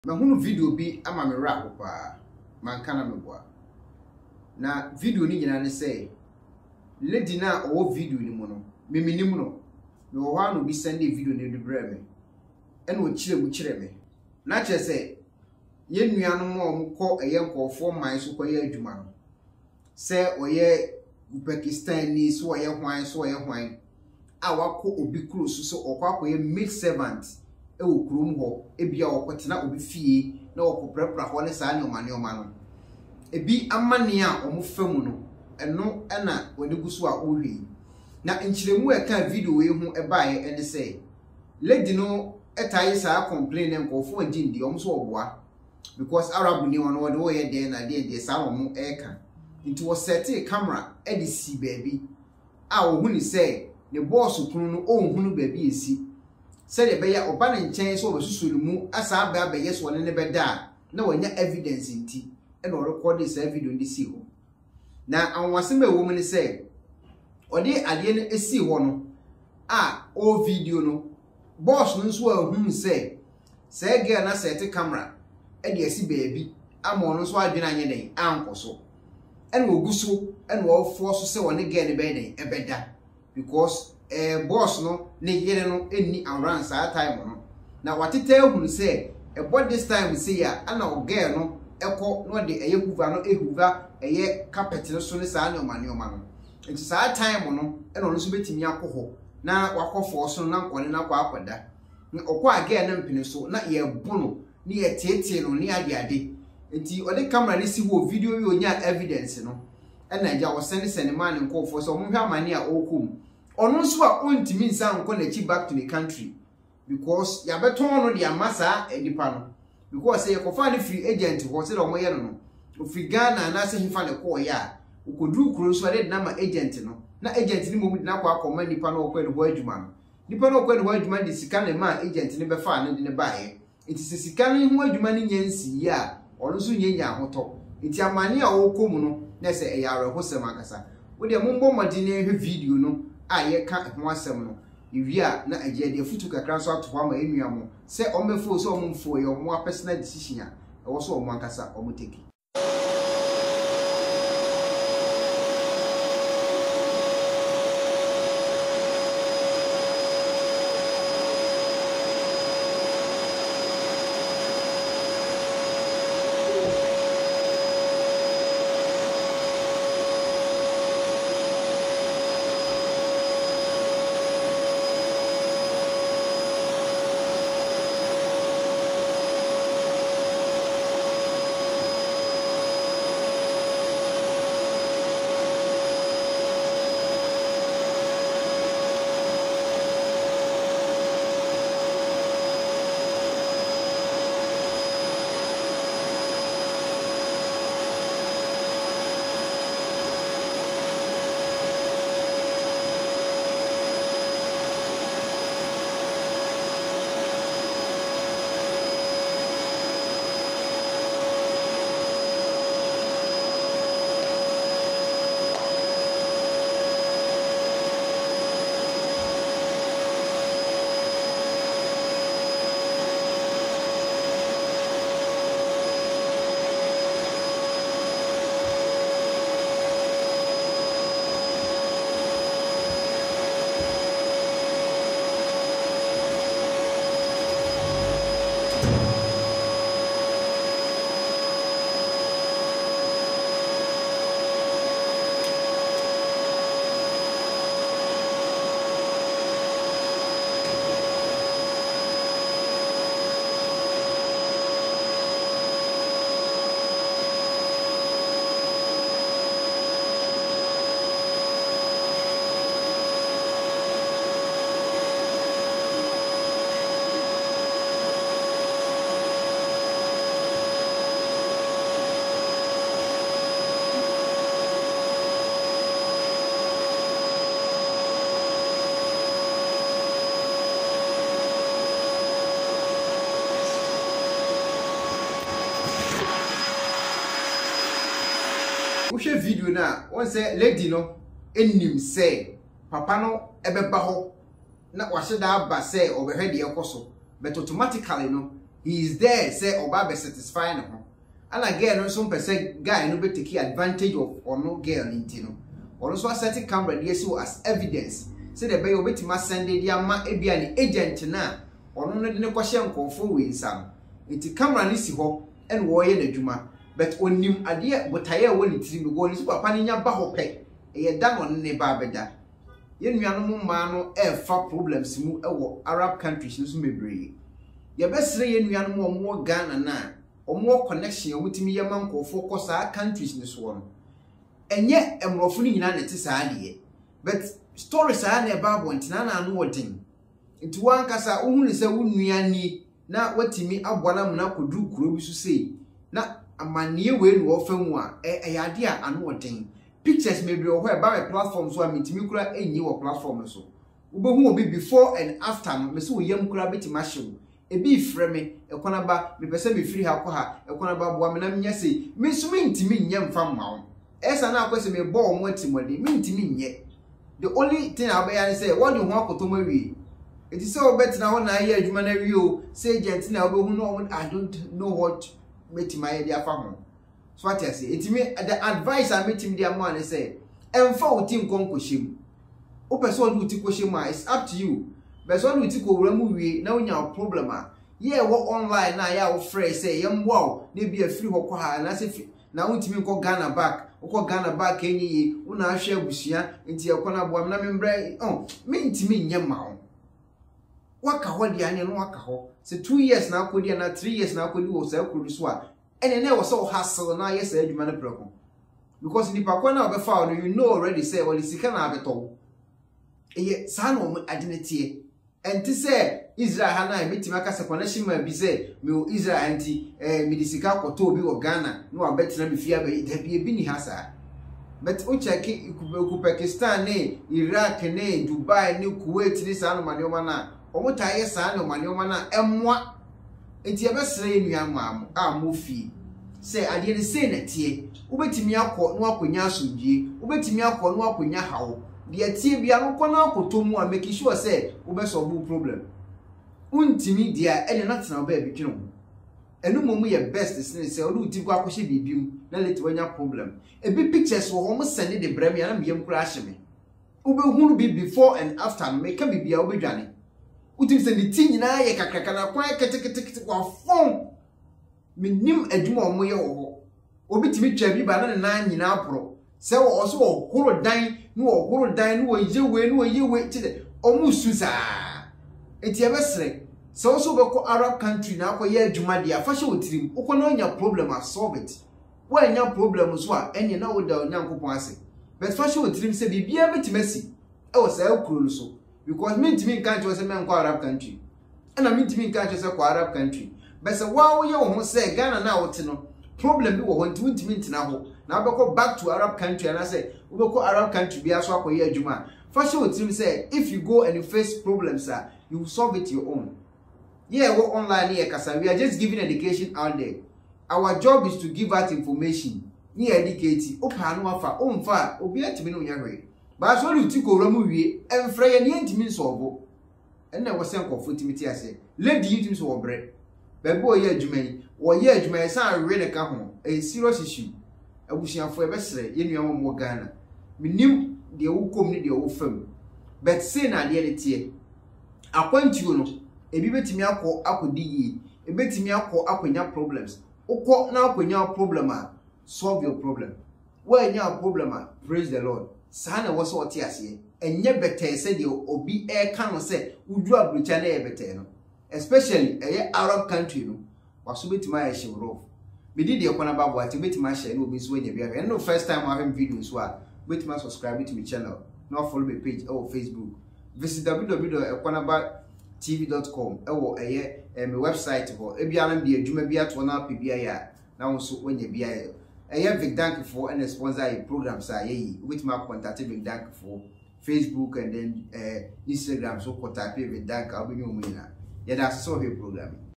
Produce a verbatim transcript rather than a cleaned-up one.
Mahunu video bi ama me ra pa manka na meboa na video ni nyina ne say lady na o video ni mu no meminim no me wo ha no bi send video ni debre me ene o kire mu kire me na che say ye nuanu mo omko eye nkofo man so koye adwuma no say oye Pakistan ni so oye hwan so oye hwan a wako obi close so okwakoye mid servant e wo kurom ho ebia okotena obi fie na okoprapra ho ne saa ne omane omano ebi amane a omofam no eno na wode gusu a ohwe na nchiremu e ka video we hu e baaye ene say lady no etaye saa complain nkofo agindi omso oboa because Arab ni won wode wo ye de na de de saa omo e ka nti wo set a camera e de si baby a wo hu ni say ne boss kunu no o hu no baby esi said be ya oba na nchen so obesusuru mu asa aba aba yes won ne beda na wanya evidence nti e no record this video ndi si ho na anwase ma wo mu ni say odi ade ne esi ho no a o video no boss no nso ahun say say girl na set camera e de esi baby ama ono so adwena anye den ankoso e no oguso e no ofo so say won girl ne be den e beda because eh boss no ne yere no eni around saa time no na watete ehunu say e boy this time say ya ana o girl no ekọ no de eye huva no ehuva eye carpet no so ne saa ne omane omano nti saa time no e no so betimi akoho na wakofo so na nkone na kwa akwada okọ a girl na mpini so na ye bono ni ye tietie no ni ade ade nti ode camera ni si wo video wi onya evidence no e na ja wo send send man nkofo so mo hwa amane a okum ono so a ontimi nsa nko na chi back to the country because ya beton no dia masa edipa no because say ko fa ni free agent ho se do mo ye no no free Ghana na se hifa ne ko ya ukodru kuro so ade na ma agent no na agent ni mo mu na kwa akoma nipa no ko e do adwuma no nipa no ko e do adwuma di sika ne ma agent ne be fa ne de ne baaye enti se sika ne ho adwuma ni nyansi ya ono so nyenya hoto enti amane a wo komu no na se e yare ho se makasa wo de mo mbɔ madi ne hwe video no a ye ka ho asem no iwia na agye de futu kakra so ato ama enuamo se omefo so omfo ye omo personal decision a e wo so omo ankasa omo take Ushe video na won say lady no enim say papa no ebeba ho na wahye da aba say obehwe de ekoso but automatically no he is there say oba be satisfy no ho ana girl no so person guy no be take advantage of or no girl nti no or so set camera dey see as evidence say the be obetima send dey ama ebia ni agent na ono no de ne kwahye nkonfo we nsam nti camera ni si ho en wo ye n'adwuma but onim ade botaye wo ni tiri mi go ni so papa ni nya ba ho pe e da no ne ba beda ye nuanom ma no e fa problems mu e wo Arab countries so mebre ye besere ye nuanom omo Ghana na omo connection omutimi ye mankofo ko sa countries ni so no enye emrofo ni nyina ne te sa ade but stories are na ba bo ntina na no wodin nti wan kasa ohunu se wo nuani na watimi aboana mu na kodu kuro bi so sei na amanie we nu ofamu a e yade a ano wodin pictures maybe o where ba platform so amitimi kura enyi wo platform so ubehu obi before and after no me so yam kura betima hyew ebi freme ekona ba me pese me free ha kwa ha ekona ba boa me na nya sei me so me ntimi nye mfa mma wo esa na akwese me bo omo atimode me ntimi nye the only thing I be say what you want to marry it is so better now na ye adwuma na wi o say agent na obehu no I don't know what make my idea fam so what I say it me the advice I make him the man say emfa uti nkonkoshim o person uti koshim it's up to you but so uti ko wura mu wi na onya problem a ye wo online na ya wo free say yem wow na bi afiri ho kwa ha na say na untimi nko Ghana back uko Ghana back enyi yi una ahwe abusua nti ekona boam na membre oh me ntimi nye ma wo waka ho dia ane no waka ho se two years na akodi na three years na akodi wo sa akodi so a ene na wo so hustle na yes adwuma na preko because ni pakwa na obefa no you know already say well sika na abeto eye sa no adenetie enti say Israel ha na metima akase connection ma bi say me Israel anti eh medisika koto obi wo Ghana no abetina me fia be da bi bi ni ha sa but o check ku Pakistan ne Iraq ne Dubai ne Kuwait ni sa no manioma na omo taye sa no manioma na emwa enti e besere enua ma a mo fi say ade ne say na tie ubetimi akọ no akonya asomdie ubetimi akọ no akonya hawo de tie bia no kona akoto mu a make sure say ubesolve problem untimi dia ene na tena ba bi twene ho enu momu ye best sin say olu ti kwa kwhye bibim na leti wanya problem e bi pictures wo ho send de brem ya na meyem kura ahye ubehunu bi before and after make ka bibia ubedwane utim se ni ti nyina ye kakraka na kwan ketekete kwa fon menim adwuma omo ye wo ho obitimi twa bi ba na na nyina apro se wo so wo horo dan no wo horo dan no wo yewe no wo yewe tide omu susa enti ebesre so so be ko Arab country na akoye adwuma dia fa hye otirim ukona onya problem a solve it wa nya problem so a enye na wo da onyankopon ase but fa hye otirim se bibia betimasi e wo sa akuro so because me ntimi kan cho se men ko Arab country ana me ntimi kan cho se ko Arab country but se wa wo ye wo ho se Ghana na wo te no problem bi wo ho ntimi ntimi ntina ho na be ko back to Arab country and I say we go ko Arab country bia so akoye adwuma fa hye otirim se if you go and you face problems sir you will solve it your own. Yeah, we're online here, Kasa. We are just giving education out there. Our job is to give out information. Ni educate. Opa no afa, omfa, obi atimi no nyahwe. Ba so lu ti ko ramu wie, emfra ye ne ntimi solve. En na wo sen kofo timiti ase. Lady ntimi so wo bre. Ba bo ye adwuma yi, wo ye adwuma yi san we ne ka ho. A serious issue. Abusiafo e be sere ye nua mo Ghana. Minim de wo kom ni de wo fam. But say na de ne tie. Akwantuo no ebi betimi akọ akodi yi ebetimi akọ akonya problems ukọ na akonya problem a solve your problem where nya problem a praise the Lord sa na wo so ote ase enye better say de obi e kan say udu abrucha na e better no especially eye Arab country no waso betimi aye shewro me di de ekona babo ati betimi a share no obi so nya bia and no first time I have video so a betimi subscribe to my channel now follow my page or Facebook. Visit w w w dot ekonaba t v dot com ewo eye my website ho ebiara bi adwuma bi ato na apibia ya na wonso wanya bia eye Vic Dank for and sponsor a program sa ye with my contact Vic Dank for Facebook and then uh, Instagram so contact Vic Dank abunyo mu ina ya da so he program